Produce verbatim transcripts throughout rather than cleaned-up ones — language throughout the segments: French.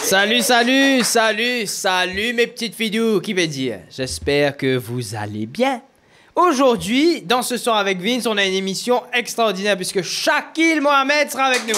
Salut, salut, salut, salut mes petites fidous, qui veut dire? J'espère que vous allez bien. Aujourd'hui, dans Ce Soir avec Vince, on a une émission extraordinaire puisque Shakil Mohamed sera avec nous.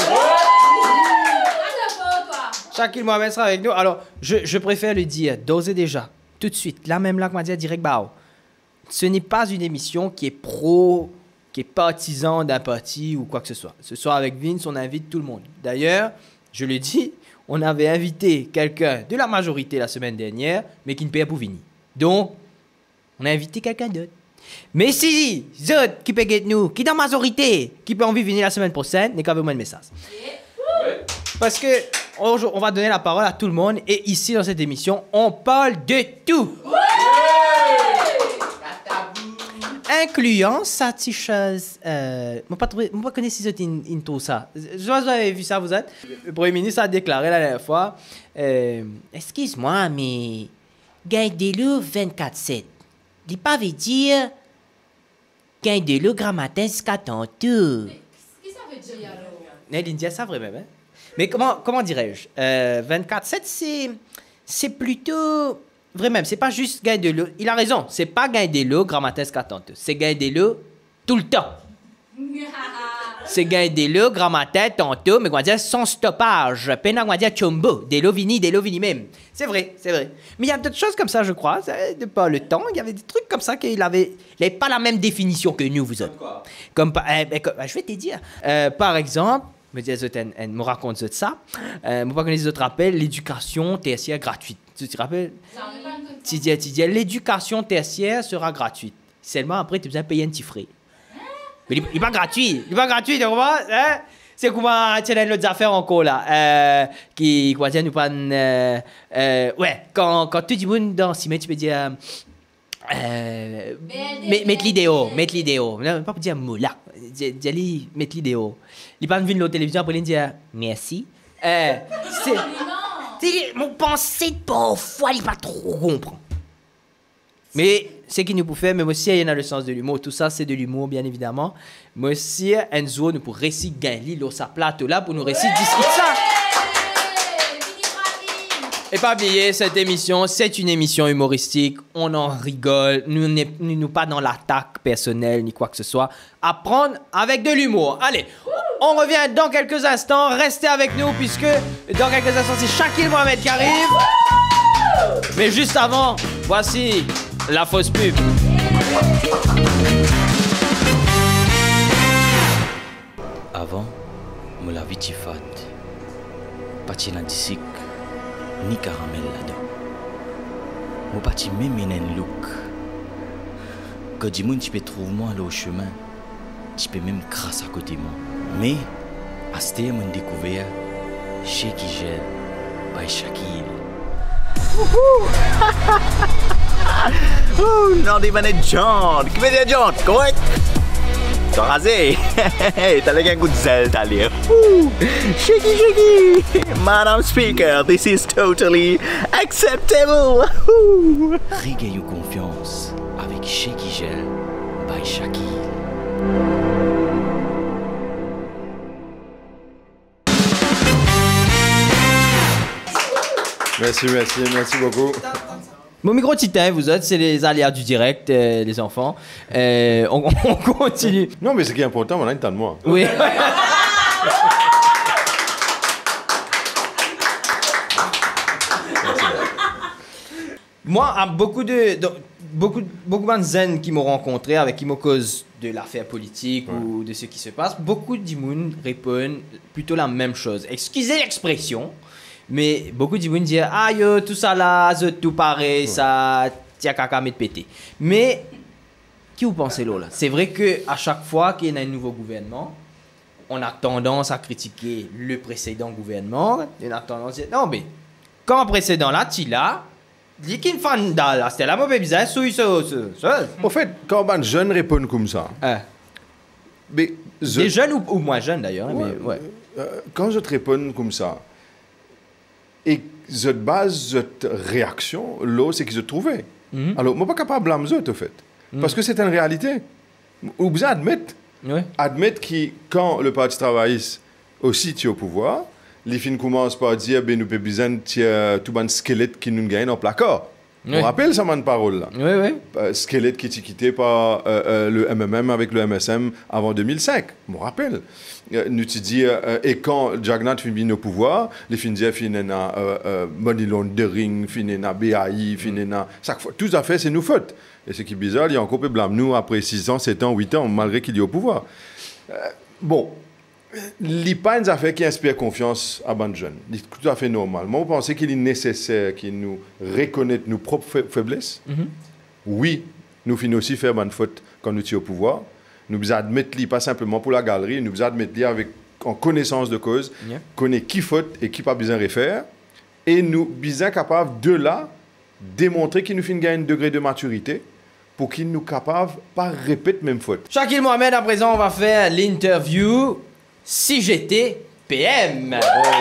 Shakil Mohamed sera avec nous. Alors, je, je préfère le dire d'ores et déjà, tout de suite, là même là qu'on va dire direct, bah, ce n'est pas une émission qui est pro, qui est partisan d'un parti ou quoi que ce soit. Ce Soir avec Vince, on invite tout le monde. D'ailleurs, je le dis, on avait invité quelqu'un de la majorité la semaine dernière, mais qui ne paye pas pour venir. Donc, on a invité quelqu'un d'autre. Mais si, autres qui peuvent être nous, qui dans la majorité, qui peut envie de venir la semaine prochaine, n'est qu'à vous un message. Parce que on, on va donner la parole à tout le monde et ici dans cette émission, on parle de tout. Incluant ça, petite chose. Euh, je ne connais pas si c'est une, une tout ça. Je sais pas si vous avez vu ça, vous êtes. Le Premier ministre a déclaré la dernière fois euh, excuse-moi, mais gain de l'eau vingt-quatre sept. Il pas veut dire gain de l'eau grammatin jusqu'à tantôt. Qu'est-ce que ça veut dire alors? Il dit ça vraiment, hein? Mais comment, comment dirais-je euh, vingt-quatre sept, c'est, c'est plutôt. Vraiment, c'est pas juste gain de l'eau. Il a raison, c'est pas gain de l'eau grammatin jusqu'à tantôt. C'est gain de l'eau tout le temps. C'est gain de l'eau grammatin tantôt, mais on va dire sans stoppage. Peine on va dire chombo. De l'eau vini, de l'eau vini même. C'est vrai, c'est vrai. Mais il y a d'autres choses comme ça, je crois. De pas le temps, il y avait des trucs comme ça qu'il avait. Il n'avait pas la même définition que nous, vous autres. Comme quoi? Comme, euh, comme je vais te dire. Euh, par exemple, me dis, elle me raconte ça. Euh, moi, pas connais les autres rappels, l'éducation tertiaire gratuite. Tu te rappelles? Tu dis, tu dis, l'éducation tertiaire sera gratuite. Seulement après, tu as besoin de payer un petit frais. Mais il n'est pas gratuit. Il n'est pas gratuit, tu comprends? Hein? C'est comment tu as d'autres affaires encore là. Euh, qui, quoi dire, nous pas. Euh, euh, ouais, quand, quand tu dis dans si tu peux dire. Euh, mettre l'idéo, mettre l'idéo. Non, pas pour dire mot là. Dis, mettre l'idéo. Il pas venu de la télévision après il dit merci. Euh, c'est. C'est mon pensée parfois il pas trop comprendre. Mais c'est qui nous peut faire, mais aussi il y en a le sens de l'humour. Tout ça c'est de l'humour bien évidemment. Mais aussi Enzo nous pour réciter Gaëli dans sa plateau là pour nous réciter discuter ça. Et pas oublier, cette émission, c'est une émission humoristique. On en rigole. Nous ne nous, nous pas dans l'attaque personnelle ni quoi que ce soit. Apprendre avec de l'humour. Allez, on revient dans quelques instants. Restez avec nous puisque dans quelques instants, c'est Shakil Mohamed qui arrive. Mais juste avant, voici la fausse pub. Avant, me la vie fat. Pas dans disque. Ni caramel là-dedans. Mon parti même un look. Quand du monde tu peux trouver moi là au chemin, tu peux même crasse à côté moi. Mais à ce temps mon découvert chez qui gèle by Shakil. Ouh, non des manettes John. Qui veut dire John, correct? T'as rasé. T'as le un coup de zèle, t'as l'air. Shaky, shaky. Madam Speaker, this is totally acceptable. Regagne confiance avec Shaky Gel by Shakil. Merci, merci, merci beaucoup. Mon micro titan, vous autres, c'est les aléas du direct, euh, les enfants. Euh, on, on continue. Non, mais ce qui est important, on a une temps de moi. Oui. Moi, à beaucoup de, de beaucoup, beaucoup de zen qui m'ont rencontré, avec qui m'ont cause de l'affaire politique ouais. ou de ce qui se passe, beaucoup d'immunes répondent plutôt la même chose. Excusez l'expression. Mais beaucoup de gens disent ah yo tout ça là c'est tout pareil ouais. ça tient caca mais de péter. Mais qui vous pensez là, là? C'est vrai que à chaque fois qu'il y a un nouveau gouvernement, on a tendance à critiquer le précédent gouvernement. On a tendance à dire non mais quand précédent là tu là dit qu'il fan là c'était la mauvaise bizarre sous ça ça. En fait quand un jeune répond comme ça. Hein. Mais je... des jeunes ou, ou moins jeunes d'ailleurs ouais, mais ouais. Euh, quand je te réponds comme ça. Et cette base, cette réaction, là, c'est qu'ils se trouvaient. Mm-hmm. Alors, moi, je ne suis pas capable de blâmer eux, en fait. Mm-hmm. Parce que c'est une réalité. Vous besoin admettre. Oui. Admettre que quand le Parti travailliste aussi est au pouvoir, les films commencent par dire, ben, nous avons besoin de tout un squelette qui nous gagne dans le placard. Oui. On rappelle ça, man, parole là. Oui, oui. Euh, squelette qui était quitté par euh, euh, le M M M avec le M S M avant deux mille cinq. Je me rappelle. Euh, nous te dit, euh, et quand Jagnat finit au pouvoir, les films disaient, finit na euh, euh, money laundering, finit na B A I, finit na. Chaque fois, tout à fait, c'est nous faute. Et ce qui est bizarre, il y a encore peu blâme nous après six ans, sept ans, huit ans, malgré qu'il est au pouvoir. Euh, bon. Il n'y a pas une affaire qui inspire confiance à ban jeunes. C'est tout à fait normal. Moi, vous pensez qu'il est nécessaire qu'il nous reconnaisse nos propres fa- faiblesses? Mhm. Oui, nous finissons aussi faire bonne faute quand nous sommes au pouvoir. Nous devons admettre li, pas simplement pour la galerie, nous devons admettre li avec en connaissance de cause, Yeah. connaître qui faute et qui pas besoin de refaire, et nous besoin capable de là démontrer qu'il nous fait gagner un degré de maturité pour qu'il nous capable pas répéter même faute. Shakil Mohamed, à présent, on va faire l'interview si j'étais P M.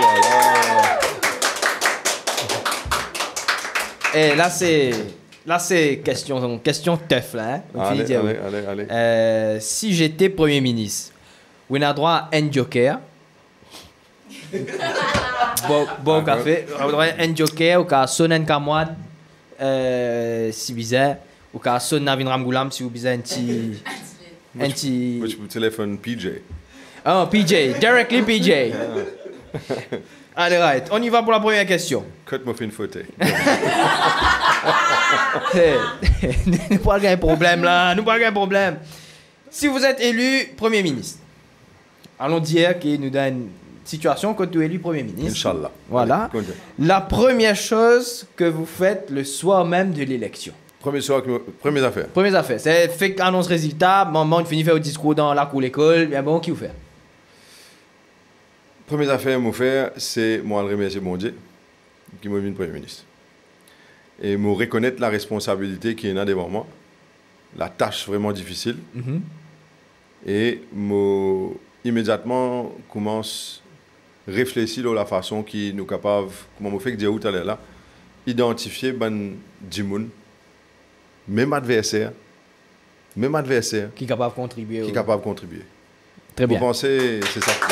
Et là, c'est. Là, c'est question, question tough, là. Hein? On finit Allez, de dire allez, oui. allez, allez. Euh, si j'étais Premier ministre, on a droit à un joker. bon, bon D'accord. café. On a droit à un joker, ou qu'à Sonen Kamwad, euh, si bizarre. Ou qu'à Son Navin Ramgoulam, si vous bizarre un petit. Un petit. Moi, je peux téléphone P J. Oh, P J. Directly P J. Allez, right. On y va pour la première question. Cut moi fait une faute. Nous pas un problème là, nous pas un problème. Si vous êtes élu Premier ministre, allons dire qu'il nous donne une situation quand tu es élu Premier ministre. Inch'Allah. Voilà. Allez, continue. La première chose que vous faites le soir même de l'élection. Premier soir, première affaire. Première affaire, c'est fait annonce résultat, maman on finit faire le discours dans la cour l'école, bien bon, qui vous fait? Première affaire, mon faire, c'est moi le remercier mon Dieu qui m'a mis Premier ministre. Et me reconnaître la responsabilité qui est là devant moi, la tâche vraiment difficile. Mhm. Et me immédiatement commence à réfléchir sur la façon qui nous capable, comment me fait que dire tout à l'heure là, identifier ben dimoun, même adversaire, même adversaire Qui est capable de contribuer. qui au- est capable de contribuer. Très Vous bien. pensez, c'est ça.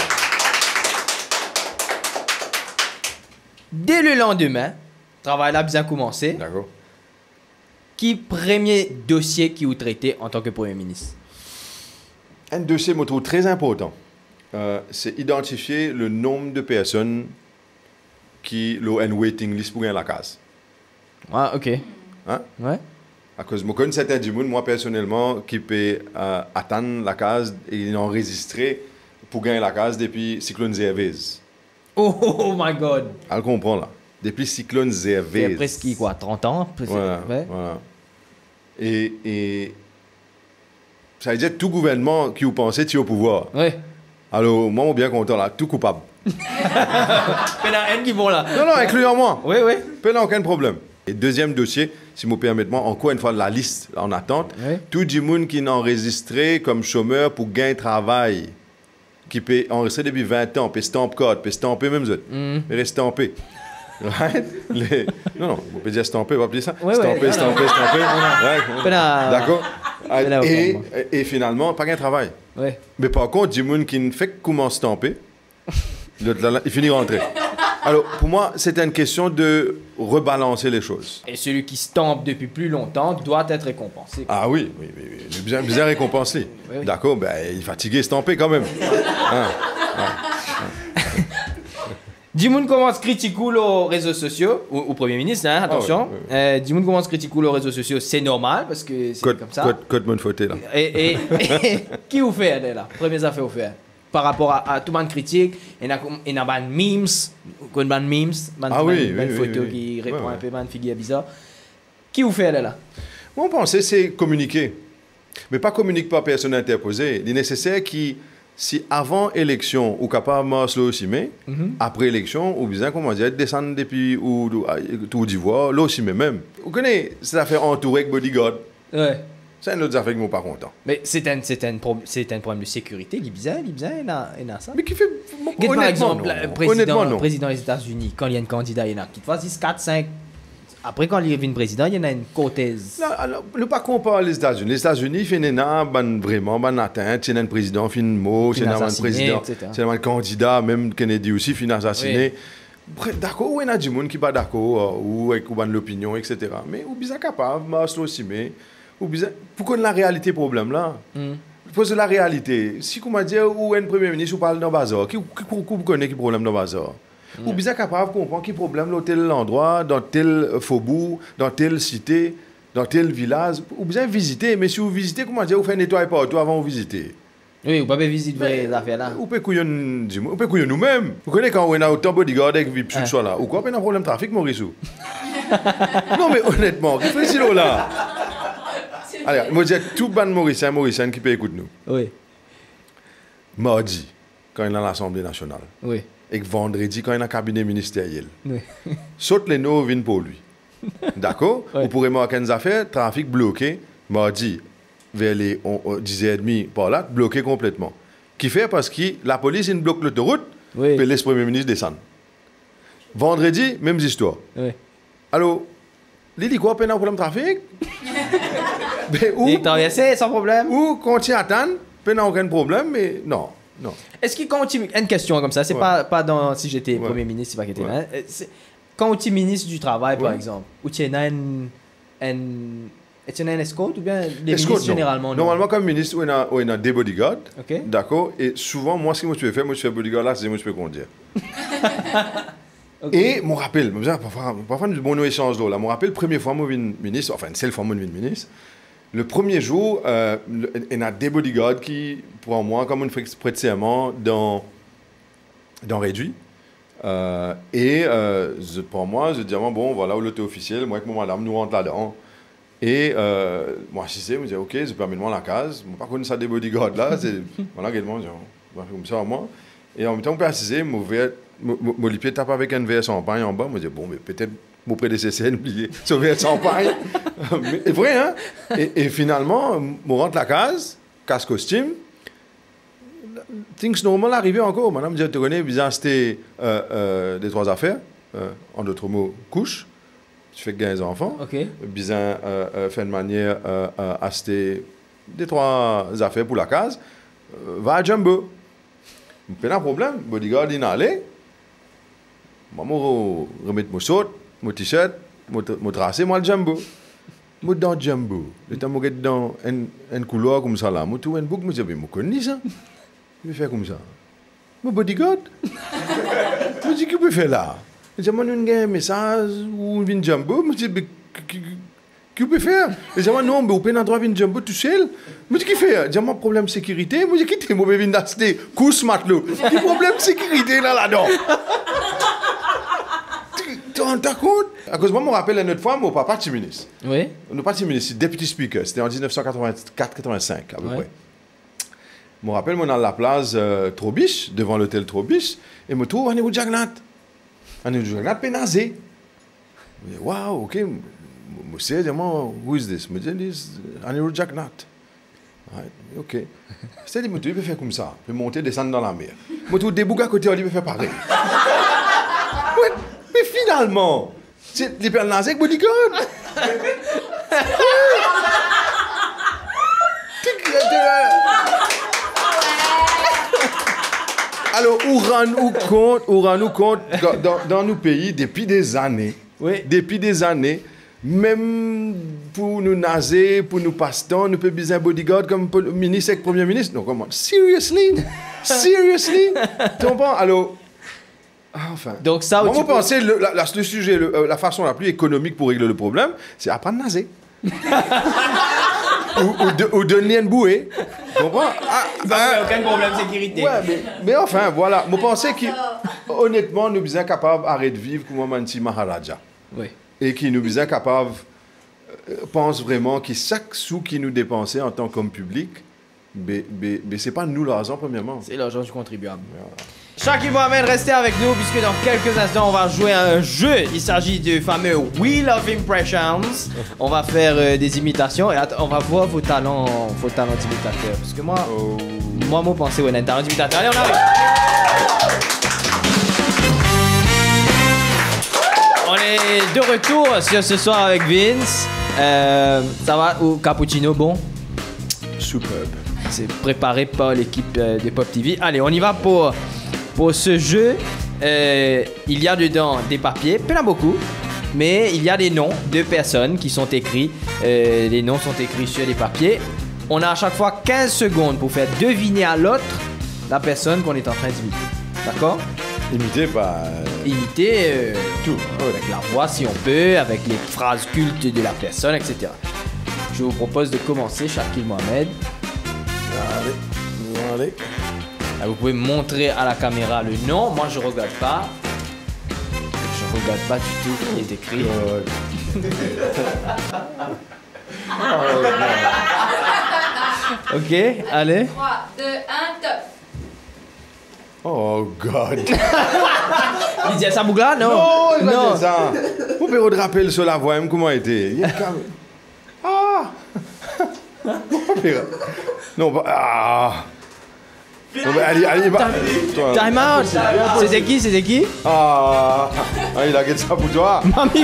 Dès le lendemain, le travail là a bien commencé. D'accord. Qui premier dossier qui vous traitez en tant que Premier ministre? Un dossier, je trouve très important. Euh, c'est identifier le nombre de personnes qui ont une waiting list pour gagner la case. Ah, ok. Hein? Ouais. À cause, je connais certains du monde, moi personnellement, qui peut euh, attendre la case et ils ont enregistré pour gagner la case depuis Cyclone Zervez. Oh, oh, oh my God. Elle comprend là. Depuis Cyclone Il y Zervez. a presque quoi, trente ans? presque- Voilà, ouais. voilà. Et, et ça veut dire tout gouvernement qui vous pensez est au pouvoir. Ouais. Alors, moi, je suis bien content là, tout coupable. Mais il y en a un qui vont là. Non, non, incluant moi. Oui, oui. Pas là, aucun problème. Et deuxième dossier, si vous me permettez, encore une fois, la liste en attente. Oui. Tout le monde qui est enregistré comme chômeur pour gagner travail, qui peut enregistrer depuis vingt ans, peut stamp code, peut stamper même autres, Mm. mais reste stampé. Right? Les- Non, non, on peut dire stamper, on va appeler ça. Oui, oui. Stamper, Non, stamper, stamper. Ouais. Pas là. D'accord? Pas là, Et, aucun et finalement, pas gain travail. Ouais. Mais par contre, du monde qui ne fait que comment stamper, l'autre là, là, il finit rentrer. Alors, pour moi, c'est une question de rebalancer les choses. Et celui qui stampe depuis plus longtemps doit être récompensé. Ah oui, oui, oui, oui. Il est bien, bien récompensé. Oui, oui. D'accord, ben, il est fatigué, stampé quand même. Hein? Dimoun commence à critiquer aux réseaux sociaux, au, au Premier ministre, hein, attention. Ah ouais, ouais, Euh, Dimoun commence à critiquer aux réseaux sociaux, c'est normal parce que c'est Code, comme ça. code, code bonne faute là. Et, et, et qui vous fait là, premières affaires vous fait par rapport à, à tout le monde critique, il y a il y a des memes, une bande memes, une Ah oui, oui, oui, photo oui, qui oui. répond Ouais, un ouais. peu à une figure bizarre. Qui vous fait là? Moi, on pensait c'est communiquer. Mais pas communiquer par personne interposée. Il est nécessaire qui, si avant élection, ou capable de aussi, mais Mhm. après élection, ou bien comment dire, descendre depuis ou tout d'Ivoire, là aussi, mais même. Vous connaissez cette affaire entourée avec bodyguard. Ouais. C'est une autre affaire qui ne pas content. Mais c'est un, c'est un, pro- c'est un problème de sécurité, il est bizarre, il est bizarre, il a, il a ça. Mais qui fait. Regarde, par exemple, non. le président, Honnêtement, non. président des États-Unis, quand il y a un candidat, il y en a qui choisissent quatre cinq Après, quand il devient président, il y en a une côtaise. Non, alors, ne pas comparer les États-Unis. Les États-Unis, il y a ban vraiment ban atteinte. Il y a un président, il y a un mot, il y a un président, il y a un candidat, même Kennedy aussi, il assassiné. Oui. D'accord, il y a des gens qui ne sont pas d'accord, ou qui ont l'opinion, et cetera. Mais ou bien capable, mais aussi, mais pourquoi la réalité problème là? Mm. Pose la réalité. Si vous me dites où est un premier ministre ou parle dans le bazar, qui vous connaît qui problème dans le bazar? Ou bien capable de comprendre qui problème dans tel endroit, dans tel faubourg, dans telle cité, dans tel village. Ou bien visiter, mais si vous visitez, comment dire, vous faites nettoyer partout avant de visiter. Oui, vous ne pouvez pas visiter les affaires là. Vous pouvez couiller nous-mêmes. Vous connaissez quand on a autant de bodyguard avec vie sur soit là. Ou quoi, on a un problème de trafic, Maurice? Non, mais honnêtement, réfléchissez là. Allez, moi je dis tout ban Mauricien, Mauricien qui peut écouter nous. Oui. Mardi, quand il est à l'Assemblée nationale. Oui. Et vendredi, quand il est dans le cabinet ministériel. Oui. Saute les noms viennent pour lui. D'accord? Oui. Vous pourrez marquer des affaires, trafic bloqué, mardi, vers les dix heures trente par là, bloqué complètement. Qui fait parce que la police il bloque l'autoroute, oui. puis laisse le Premier ministre descendre. Vendredi, même histoire. Oui. Alors, il dit quoi, peine un problème de trafic? Ben, ou, il traversait sans problème. Ou quand tu attends, il n'y a aucun problème, mais non. non. Est-ce qu'il continue. Une question comme ça, c'est ouais. pas, pas dans. Si j'étais ouais. Premier ministre, c'est pas qu'il était là. Quand tu es ministre du Travail, par ouais. exemple, ou tu es un. Est-ce un escorte ou bien les escorte, ministres généralement non. Normalement, comme ministre, on a, on a des bodyguards. Okay. D'accord? Et souvent, moi, ce que moi, je peux faire, moi, je fais bodyguard là, c'est moi, je peux conduire. Okay. Et mon rappel, parfois, parfois nous bon échange là. Mon rappel, première fois moi vin ministre, enfin une seule fois moi vin ministre. Le premier jour, euh, il y a des bodyguards qui, pour moi, comme on fait prête serment dans dans réduit. Euh, et euh, je, pour moi, je dis bon voilà, où l'autorité officiel, moi avec mon madame, nous rentre là-dedans. Et euh, moi, je sais, je me dis ok, je permets moi la case. Je ne pas connais ça des bodyguards là, c'est voilà également, comme ça moi. Et en même temps, on peut assister, mauvais. Mon lipier tape avec un verre champagne en bas. Moi, je dis, bon, mais peut-être mon prédécesseur a oublié ce verre champagne. C'est vrai, hein? Et, et finalement, on rentre la case, casse costume. Things normal arrivé encore. Madame, je te connais, bizarre, c'était euh, euh, des trois affaires. Euh, en d'autres mots, couche. Tu fais gagner les enfants. Okay. Bizarre, euh, euh, fait de manière euh, euh, acheter des trois affaires pour la case. Euh, va à Jumbo. Pas de problème. Bodyguard, il est allé. Moi, je vais remettre mon short, mon t-shirt, mon tracé, moi le jumbo. Moi dans le jumbo. Le temps où je suis dans un couloir comme ça là, moi tout un bouc, je dis, mais je connais ça. Je vais faire comme ça. Mon bodyguard. Je dis, qu'est-ce que je peux faire là? Je dis, moi, j'ai un message ou un jumbo. Je dis, qu'est-ce que je peux faire? Je dis, non, mais vous pouvez droit un jumbo tout seul. Je dis, qu'est-ce que je fais? Je dis, moi, problème de sécurité. Je dis, qu'est-ce que je vais venir d'acheter? Couche matelot. Quel problème de sécurité là là-dedans? Tu te rends compte? À cause de moi, je me rappelle une autre fois, mon papa était ministre. Oui. Mon papa était ministre, deputy speaker. C'était en dix-neuf cent quatre-vingt-quatre quatre-vingt-cinq, à peu ouais. près. Je me rappelle, moi, dans la place euh, Trobiche, devant l'hôtel Trobiche, et je me trouve à Néo Jagnat. À Néo Jagnat, pénazé. Je me dis, waouh, ok. Je sais, je dis, who is this? Je me dis, à Néo Jagnat. Ok. C'est-à-dire, il peut faire comme ça. Il peut monter, descendre dans la mer. Je me trouve des boucs à côté, il peut faire pareil. Mais finalement, c'est les perles nazes avec bodyguard. Alors, on rend compte, on rend nous compte dans, dans nos pays, depuis des années, oui. depuis des années, même pour nous nazer, pour nous passe-temps, nous peut bien un bodyguard comme ministre et premier ministre. Non, comment? Seriously? Seriously? Tu comprends? Alors, enfin. Donc, ça, moi, je pense que le, la, le sujet, le, la façon la plus économique pour régler le problème, c'est apprendre à nazer. ou, ou, de, ou donner une bouée. Tu comprends? Ah, ah, aucun problème de sécurité. Ouais, mais, mais enfin, voilà. Je pense que, honnêtement, nous sommes capables d'arrêter de vivre comme un petit Maharaja. Oui. Et qui nous sommes capables, euh, pense vraiment que chaque sou qui nous dépensait en tant qu'homme public, mais, mais, mais ce n'est pas nous l'argent, premièrement. C'est l'argent du contribuable. Voilà. Shaki Mohamed, restez avec nous puisque dans quelques instants on va jouer à un jeu. Il s'agit du fameux Wheel of Impressions. On va faire euh, des imitations et on va voir vos talents, vos talents d'imitateur. Parce que moi, oh. moi, moi, pensais ouais, on a un talent d'imitateur. Allez, on arrive. On est de retour sur ce soir avec Vince. Euh, ça va ou cappuccino bon? Superbe. C'est préparé par l'équipe euh, de Pop T V. Allez, on y va pour, pour ce jeu. Euh, il y a dedans des papiers, pas beaucoup, mais il y a des noms de personnes qui sont écrits. Euh, les noms sont écrits sur les papiers. On a à chaque fois quinze secondes pour faire deviner à l'autre la personne qu'on est en train d'imiter. D'accord? Imité par... Imiter euh, Tout. avec la voix si on peut, avec les phrases cultes de la personne, et cetera. Je vous propose de commencer, Shakil Mohamed. Allez, allez. Ah, vous pouvez montrer à la caméra le nom. Moi, je regarde pas. Je regarde pas du tout ce qui est écrit. Ok, allez. trois, deux, un, top. Oh, God. Il dit ça, Bougla? Non. Non, il va non. dire ça. Vous pouvez vous rappeler sur la voix, même comment il était. Il est calme. Ah. Non, bah, ah. Bon, bah, allez, allez, bah. Toi. Time out. C'était qui? C'était qui? Ah. Ah, il a gagné ça pour toi. Mamie.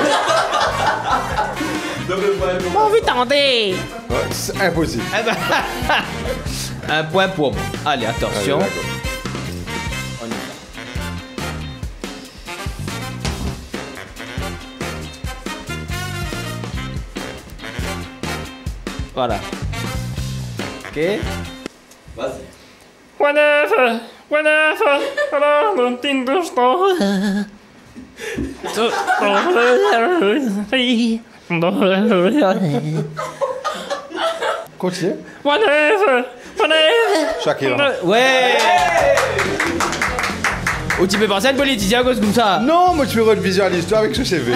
On veut tenter. Ouais, c'est impossible. Eh ben, un point pour moi. Allez, attention. Allez, d'accord. On y va. Voilà. Ok. Vas-y. Whenever, whenever, I'm in the store. Continue. Whenever, whenever. Shakira. Ouais. Ou tu peux penser à une politicien à cause comme ça. Non, mais tu peux visualiser toi avec ce C V.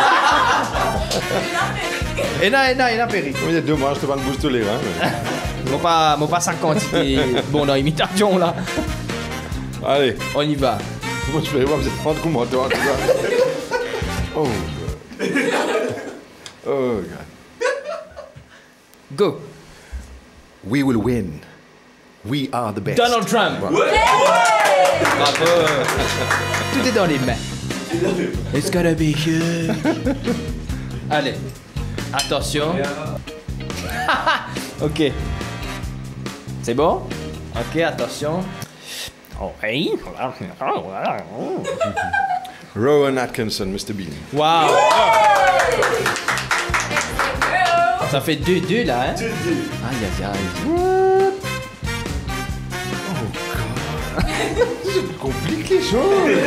Et non, et non, et non, Péri. Il y a deux mois, je te pas de bouche tous les reins. Moi pas, moi pas sa quantité. Bon, dans l'imitation là. Allez, On y va. moi je vais voir, vous êtes prendre comment toi, tout ça. Oh, God. Oh, God. Go. We will win. We are the best. Donald Trump. Bravo. Tout est dans les mains. It's gonna be good. Allez. Attention. Ok. C'est bon? Ok, attention. Oh, hey. Rowan Atkinson, mister Bean. Wow. Ça fait deux deux là, hein? Aïe, aïe, aïe. Tu compliques les choses.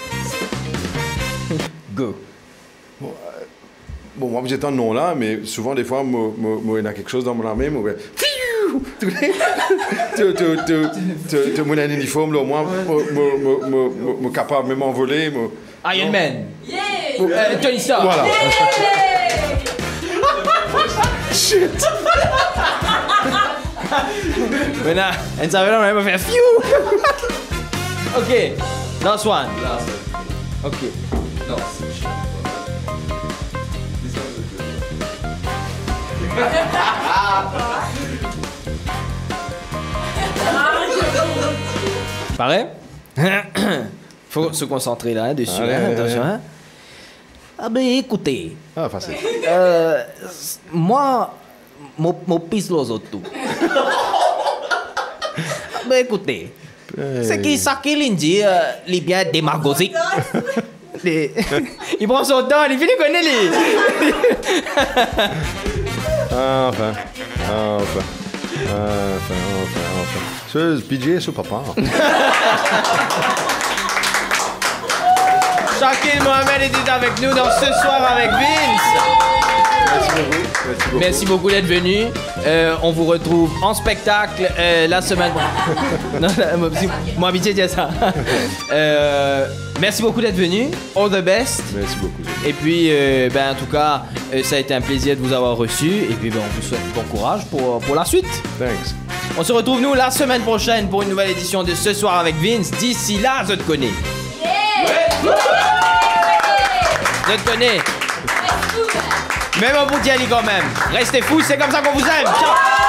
Go. Bon, moi, vous êtes un nom là, mais souvent, des fois, moi, moi, moi, il y a quelque chose dans mon armée, moi, tu tu tu tu tu mon uniforme là, au moins, moi, moi, moi, moi, moi, capable de m'envoler, moi. Iron Man. Yeah! Euh, Tony Stark. Voilà. Shit. Maintenant, elle savait là, on va faire fiou. Ok. Last one. Ok. Non, Pareil? Faut se concentrer là, dessus. Allez, hein, allez, attention. allez. Hein. Ah ben écoutez, Ah, facile. euh, moi, mon, mon pisse los autres tout. Ah ben écoutez, c'est qui ça qui l'indie, euh, il est bien démagogique. Les- il prend son temps, il finit connaît les. Ah, enfin. Ah, enfin. Ah, enfin, enfin, enfin. Ce P J, c'est papa. Shakil Mohamed était avec nous dans Ce Soir avec Vince. Merci beaucoup. Merci beaucoup. Merci beaucoup d'être venu. Euh, on vous retrouve en spectacle euh, la semaine. Non, non, mon habitué dit ça. Euh, merci beaucoup d'être venu. All the best. Merci beaucoup. Et puis, euh, ben, en tout cas, euh, ça a été un plaisir de vous avoir reçu. Et puis, ben, on vous souhaite bon courage pour, pour la suite. Thanks. On se retrouve, nous, la semaine prochaine pour une nouvelle édition de Ce Soir avec Vince. D'ici là, je te connais. Je te connais. Même au bout d'y aller quand même. Restez fous, c'est comme ça qu'on vous aime. Ciao.